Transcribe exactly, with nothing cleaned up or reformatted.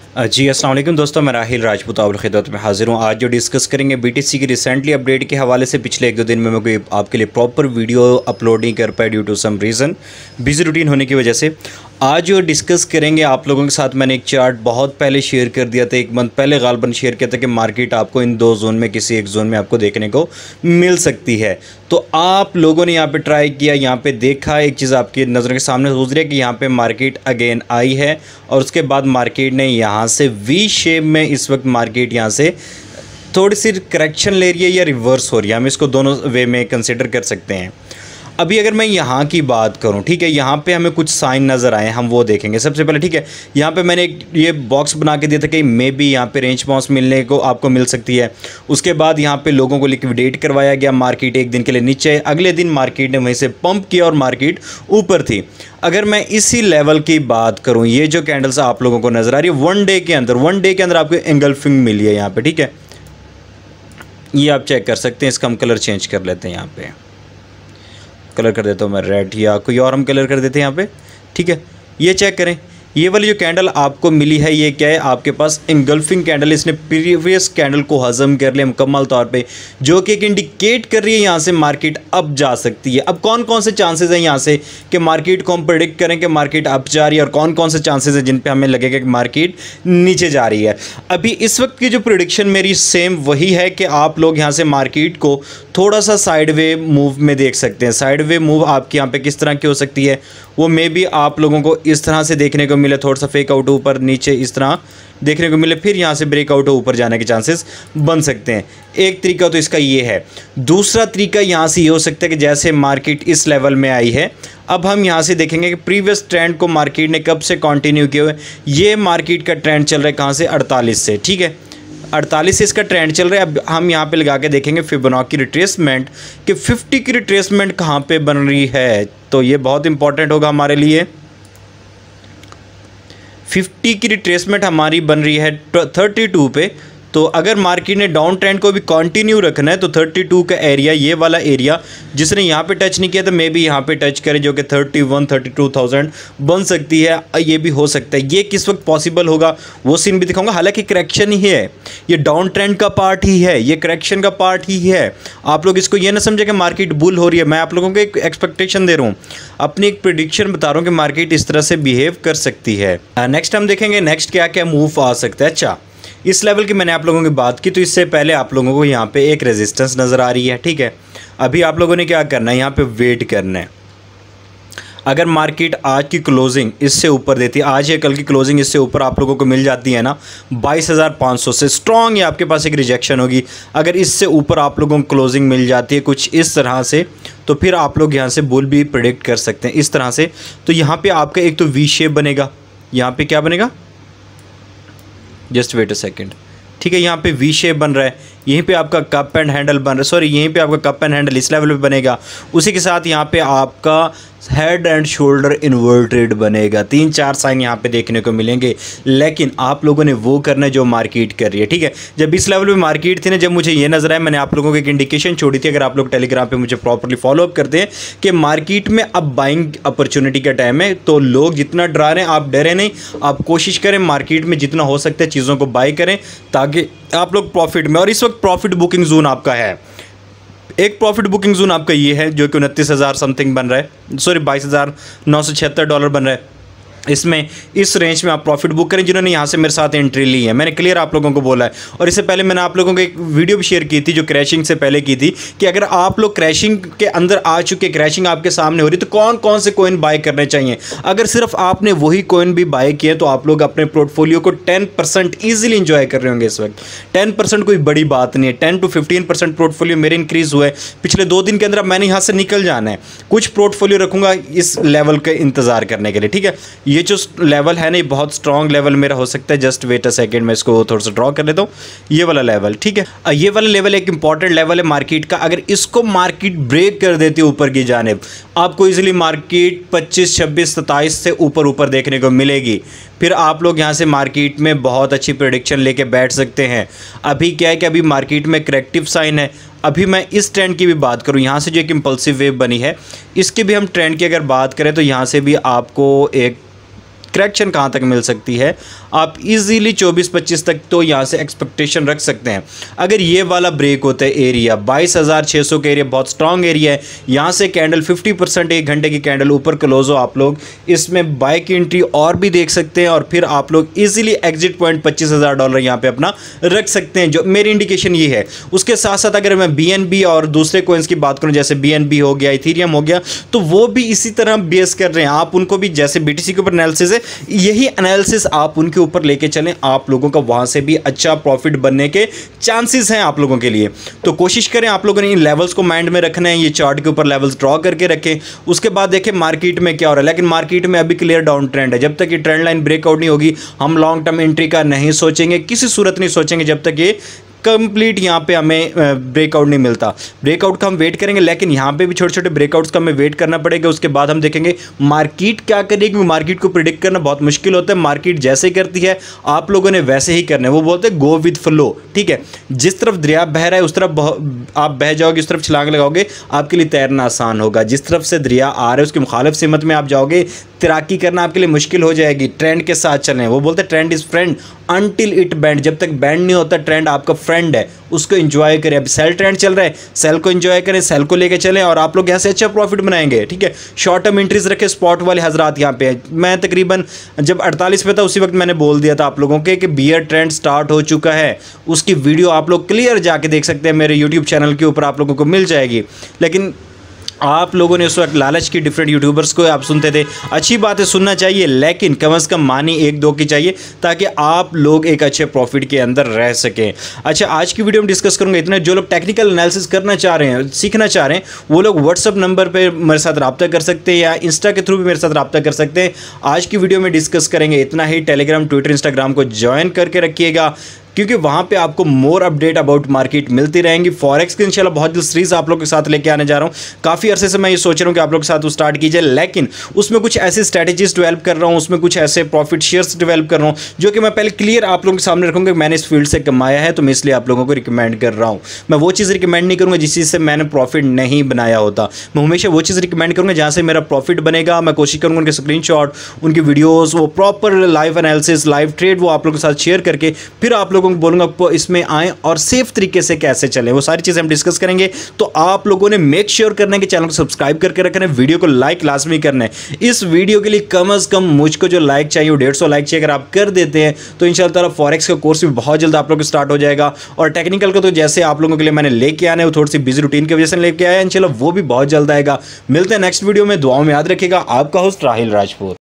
अ, जी अस्सलाम वालेकुम दोस्तों, मैं राहिल राजपूत आपकी खिदमत में हाज़िर हूँ। आज जो डिस्कस करेंगे बीटीसी की रिसेंटली अपडेट के हवाले से। पिछले एक दो दिन में मैं कोई आपके लिए प्रॉपर वीडियो अपलोड नहीं कर पाया due to some reason, busy routine होने की वजह से। आज जो डिस्कस करेंगे आप लोगों के साथ, मैंने एक चार्ट बहुत पहले शेयर कर दिया था, एक मंथ पहले गालबन शेयर किया था कि मार्केट आपको इन दो जोन में किसी एक जोन में आपको देखने को मिल सकती है। तो आप लोगों ने यहाँ पे ट्राई किया, यहाँ पे देखा, एक चीज़ आपकी नज़रों के सामने गुजरी है कि यहाँ पे मार्केट अगेन आई है और उसके बाद मार्केट ने यहाँ से वी शेप में इस वक्त मार्केट यहाँ से थोड़ी सी करेक्शन ले रही है या रिवर्स हो रही है, हम इसको दोनों वे में कंसिडर कर सकते हैं। अभी अगर मैं यहाँ की बात करूँ, ठीक है, यहाँ पे हमें कुछ साइन नज़र आए, हम वो देखेंगे सबसे पहले। ठीक है, यहाँ पे मैंने एक ये बॉक्स बना के दिया था कि मे बी यहाँ पे रेंज बाउंस मिलने को आपको मिल सकती है। उसके बाद यहाँ पे लोगों को लिक्विडेट करवाया गया, मार्केट एक दिन के लिए नीचे, अगले दिन मार्केट ने वहीं से पंप किया और मार्केट ऊपर थी। अगर मैं इसी लेवल की बात करूँ, ये जो कैंडल्स आप लोगों को नज़र आ रही है वन डे के अंदर, वन डे के अंदर आपको एंगल्फिंग मिली है यहाँ पर। ठीक है, ये आप चेक कर सकते हैं। इसका हम कलर चेंज कर लेते हैं, यहाँ पे कलर कर देता हूँ मैं रेड, या कोई और हम कलर कर देते हैं यहाँ पे। ठीक है, ये चेक करें, ये वाली जो कैंडल आपको मिली है ये क्या है, आपके पास इंगल्फिंग कैंडल। इसने प्रीवियस कैंडल को हजम कर लिया मुकम्मल तौर पे, जो कि एक इंडिकेट कर रही है यहाँ से मार्केट अप जा सकती है। अब कौन कौन से चांसेस हैं यहाँ से कि मार्केट को हम प्रेडिक्ट करें कि मार्केट अप जा रही है, और कौन कौन से चांसेस हैं जिन पे हमें लगेगा कि मार्केट नीचे जा रही है। अभी इस वक्त की जो प्रेडिक्शन मेरी सेम वही है कि आप लोग यहाँ से मार्केट को थोड़ा सा साइडवे मूव में देख सकते हैं। साइडवे मूव आपके यहाँ पे किस तरह की हो सकती है, वो मे बी आप लोगों को इस तरह से देखने को मिले, थोड़ा सा फेक आउट ऊपर नीचे इस तरह देखने को मिले, फिर यहाँ से ब्रेकआउट ऊपर जाने के चांसेस बन सकते हैं। एक तरीका तो इसका ये है। दूसरा तरीका यहाँ से ये हो सकता है कि जैसे मार्केट इस लेवल में आई है, अब हम यहाँ से देखेंगे कि प्रीवियस ट्रेंड को मार्केट ने कब से कंटिन्यू किया हुआ है। ये मार्केट का ट्रेंड चल रहा है कहाँ से, अड़तालीस से। ठीक है, अड़तालीस से इसका ट्रेंड चल रहा है। अब हम यहाँ पे लगा के देखेंगे फिबोनाची की रिट्रेसमेंट कि पचास की रिट्रेसमेंट कहाँ पे बन रही है, तो ये बहुत इंपॉर्टेंट होगा हमारे लिए। पचास की रिट्रेसमेंट हमारी बन रही है बत्तीस पे, तो अगर मार्केट ने डाउन ट्रेंड को भी कंटिन्यू रखना है तो बत्तीस का एरिया, ये वाला एरिया जिसने यहाँ पे टच नहीं किया तो मे भी यहाँ पे टच करे, जो कि इकतीस बत्तीस हज़ार बन सकती है। ये भी हो सकता है, ये किस वक्त पॉसिबल होगा वो सीन भी दिखाऊंगा। हालांकि करेक्शन ही है, ये डाउन ट्रेंड का पार्ट ही है, ये करेक्शन का पार्ट ही है। आप लोग इसको ये ना समझे कि मार्केट बुल हो रही है, मैं आप लोगों को एक एक्सपेक्टेशन दे रहा हूँ, अपनी एक प्रेडिक्शन बता रहा हूँ कि मार्केट इस तरह से बिहेव कर सकती है। नेक्स्ट हम देखेंगे नेक्स्ट क्या क्या मूव आ सकता है। अच्छा, इस लेवल की मैंने आप लोगों की बात की, तो इससे पहले आप लोगों को यहाँ पे एक रेजिस्टेंस नज़र आ रही है। ठीक है, अभी आप लोगों ने क्या करना है, यहाँ पे वेट करना है। अगर मार्केट आज की क्लोजिंग इससे ऊपर देती है, आज या कल की क्लोजिंग इससे ऊपर आप लोगों को मिल जाती है ना बाईस हज़ार पाँच सौ से, स्ट्रॉन्ग है, आपके पास एक रिजेक्शन होगी। अगर इससे ऊपर आप लोगों को क्लोजिंग मिल जाती है कुछ इस तरह से, तो फिर आप लोग यहाँ से बुल भी प्रेडिक्ट कर सकते हैं इस तरह से। तो यहाँ पर आपका एक तो वी शेप बनेगा, यहाँ पर क्या बनेगा, जस्ट वेट अ सेकेंड। ठीक है, यहाँ पे वी शेप बन रहा है, यहीं पे आपका कप एंड हैंडल बन रहा है, सॉरी यहीं पे आपका कप एंड हैंडल इस लेवल पे बनेगा। उसी के साथ यहाँ पे आपका हेड एंड शोल्डर इन्वर्टेड बनेगा। तीन चार साइन यहाँ पे देखने को मिलेंगे, लेकिन आप लोगों ने वो करना है जो मार्केट कर रही है। ठीक है, जब इस लेवल पे मार्केट थी ना, जब मुझे ये नजर आया, मैंने आप लोगों को एक इंडिकेशन छोड़ी थी, अगर आप लोग टेलीग्राम पे मुझे प्रॉपर्ली फॉलोअप करते हैं, कि मार्केट में अब बाइंग अपॉर्चुनिटी का टाइम है। तो लोग जितना डरा रहे हैं, आप डरे नहीं, आप कोशिश करें मार्केट में जितना हो सकता है चीज़ों को बाई करें ताकि आप लोग प्रॉफिट में। और इस वक्त प्रॉफिट बुकिंग जोन आपका है, एक प्रॉफिट बुकिंग जोन आपका ये है जो कि उनतीस हज़ार समथिंग बन रहा है, सॉरी बाईस हज़ार नौ सौ छिहत्तर डॉलर बन रहा है। इसमें इस रेंज में आप प्रॉफिट बुक करें जिन्होंने यहाँ से मेरे साथ एंट्री ली है। मैंने क्लियर आप लोगों को बोला है, और इससे पहले मैंने आप लोगों को एक वीडियो भी शेयर की थी जो क्रैशिंग से पहले की थी, कि अगर आप लोग क्रैशिंग के अंदर आ चुके, क्रैशिंग आपके सामने हो रही, तो कौन कौन से कॉइन बाय करने चाहिए। अगर सिर्फ आपने वही कॉइन भी बाय किए तो आप लोग अपने पोर्टफोलियो को टेन परसेंट ईजिली इंजॉय कर रहे होंगे इस वक्त। टेन परसेंट कोई बड़ी बात नहीं है, ten to fifteen percent portfolio मेरे इंक्रीज हुआ है पिछले दो दिन के अंदर। मैंने यहाँ से निकल जाना है, कुछ पोर्टफोलियो रखूंगा इस लेवल का इंतजार करने के लिए। ठीक है, ये जो लेवल है नहीं, बहुत स्ट्रॉन्ग लेवल मेरा हो सकता है। जस्ट वेट अ सेकंड, मैं इसको थोड़ा सा ड्रॉ कर लेता हूँ, ये वाला लेवल। ठीक है, ये वाला लेवल एक इंपॉर्टेंट लेवल है मार्केट का। अगर इसको मार्केट ब्रेक कर देती है ऊपर की जानिब, आपको इजीली मार्केट पच्चीस छब्बीस सत्ताईस से ऊपर ऊपर देखने को मिलेगी। फिर आप लोग यहाँ से मार्केट में बहुत अच्छी प्रेडिक्शन लेके बैठ सकते हैं। अभी क्या है कि अभी मार्केट में करेक्टिव साइन है। अभी मैं इस ट्रेंड की भी बात करूँ, यहाँ से जो एक इम्पल्सिव वेव बनी है, इसकी भी हम ट्रेंड की अगर बात करें तो यहाँ से भी आपको एक करेक्शन कहाँ तक मिल सकती है, आप इजीली चौबीस पच्चीस तक तो यहाँ से एक्सपेक्टेशन रख सकते हैं। अगर ये वाला ब्रेक होता है एरिया बाईस हज़ार छः सौ का एरिया बहुत स्ट्रॉन्ग एरिया है, यहाँ से कैंडल पचास परसेंट एक घंटे की कैंडल ऊपर क्लोज हो, आप लोग इसमें बाय की एंट्री और भी देख सकते हैं और फिर आप लोग इजीली एग्जिट पॉइंट पच्चीस हज़ार डॉलर यहाँ पे अपना रख सकते हैं, जो मेरी इंडिकेशन ये है। उसके साथ साथ अगर मैं बी एन बी और दूसरे कोइंस की बात करूँ जैसे बी एन बी हो गया, इथेरियम हो गया, तो वो भी इसी तरह बेस कर रहे हैं। आप उनको भी जैसे बी टी सी के ऊपर एनालिसिस है, यही एनालिसिस आप उनके ऊपर लेके चलें, आप लोगों का वहां से भी अच्छा प्रॉफिट बनने के चांसेस हैं आप लोगों के लिए। तो कोशिश करें आप लोगों ने इन लेवल्स को माइंड में रखना है, ये चार्ट के ऊपर लेवल्स ड्रॉ करके रखें। उसके बाद देखें मार्केट में क्या हो रहा है, लेकिन मार्केट में अभी क्लियर डाउन ट्रेंड है। जब तक ये ट्रेंड लाइन ब्रेकआउट नहीं होगी हम लॉन्ग टर्म एंट्री का नहीं सोचेंगे, किसी सूरत नहीं सोचेंगे जब तक ये कंप्लीट यहाँ पे हमें ब्रेकआउट नहीं मिलता। ब्रेकआउट का हम वेट करेंगे, लेकिन यहाँ पे भी छोटे छोटे ब्रेकआउट्स का हमें वेट करना पड़ेगा। उसके बाद हम देखेंगे मार्केट क्या करेगी, क्योंकि मार्केट को प्रिडिक्ट करना बहुत मुश्किल होता है। मार्केट जैसे ही करती है आप लोगों ने वैसे ही करना है, वो बोलते हैं गो विद फ्लो, ठीक है। जिस तरफ दरिया बह रहा है उस तरफ आप बह जाओगे, उस तरफ छलांग लगाओगे, आपके लिए तैरना आसान होगा। जिस तरफ से दरिया आ रहा है उसके मुखालिफ सिमत में आप जाओगे, तैराकी करना आपके लिए मुश्किल हो जाएगी। ट्रेंड के साथ चलें, वो बोलते हैं trend is friend until it bend, जब तक बैंड नहीं होता ट्रेंड आपका फ्रेंड है, उसको एंजॉय करें। अब सेल ट्रेंड चल रहा है, सेल को एंजॉय करें, सेल को लेके चलें और आप लोग यहाँ से अच्छा प्रॉफिट बनाएंगे, ठीक है। शॉर्ट टर्म एंट्रीज रखें, स्पॉट वाले हजरात यहाँ पे मैं तकरीबन जब अड़तालीस पे था उसी वक्त मैंने बोल दिया था आप लोगों के कि बियर ट्रेंड स्टार्ट हो चुका है। उसकी वीडियो आप लोग क्लियर जाके देख सकते हैं, मेरे यूट्यूब चैनल के ऊपर आप लोगों को मिल जाएगी। लेकिन आप लोगों ने उस वक्त लालच की डिफरेंट यूट्यूबर्स को आप सुनते थे, अच्छी बात है सुनना चाहिए, लेकिन कम अज़ कम मानी एक दो की चाहिए ताकि आप लोग एक अच्छे प्रॉफिट के अंदर रह सकें। अच्छा, आज की वीडियो में डिस्कस करूंगा इतना। जो लोग टेक्निकल एनालिसिस करना चाह रहे हैं, सीखना चाह रहे हैं, वो लोग व्हाट्सअप नंबर पर मेरे साथ रब्ता कर सकते हैं या इंस्टा के थ्रू भी मेरे साथ रब्ता कर सकते हैं। आज की वीडियो में डिस्कस करेंगे इतना ही। टेलीग्राम, ट्विटर, इंस्टाग्राम को ज्वाइन करके रखिएगा, क्योंकि वहाँ पे आपको मोर अपडेट अबाउट मार्केट मिलती रहेंगी। फॉरेक्स की इंशाल्लाह बहुत जल्द सीरीज आप लोगों के साथ लेके आने जा रहा हूँ। काफ़ी अरसे से मैं ये सोच रहा हूँ कि आप लोग के साथ वो स्टार्ट कीजिए, लेकिन उसमें कुछ ऐसी स्ट्रैटेजीज डेवलप कर रहा हूँ, उसमें कुछ ऐसे प्रॉफिट शेयर्स डेवलप कर रहा हूँ जो कि मैं पहले क्लियर आप लोगों के सामने रखूँगा। मैंने इस फील्ड से कमाया है तो मैं इसलिए आप लोगों को रिकमेंड कर रहा हूँ। मैं वो चीज़ रिकमेंड नहीं करूँगा जिस चीज़ से मैंने प्रॉफिट नहीं बनाया होता। मैं हमेशा वो चीज़ रिकमेंड करूँगा जहाँ से मेरा प्रॉफिट बनेगा। मैं कोशिश करूँगा उनके स्क्रीन शॉट, उनकी वीडियोज़, वो proper live analysis, live trade वो आप लोगों के साथ शेयर करके फिर आप लोगों को बोलूँगा में आए और सेफ तरीके से कैसे चलें, वो सारी चीजें हम डिस्कस करेंगे। तो आप लोगों ने मेक श्योर करना है कि चैनल को सब्सक्राइब करके रखना है, वीडियो को लाइक लाजमी करना है। इस वीडियो के लिए कम अज कम मुझको जो लाइक चाहिए वो डेढ़ सौ लाइक चाहिए। अगर आप कर देते हैं तो इंशाल्लाह ताला फॉरेक्स का कोर्स भी बहुत जल्द आप लोगों को स्टार्ट हो जाएगा। और टेक्निकल का तो जैसे आप लोगों के लिए मैंने लेके आना है, वो थोड़ी सी बिजी रूटीन की वजह से लेके आया, इंशाल्लाह वो भी बहुत जल्द आएगा। मिलते हैं नेक्स्ट वीडियो में, दुआओं में याद रखिएगा। आपका होस्ट राहिल राजपूत।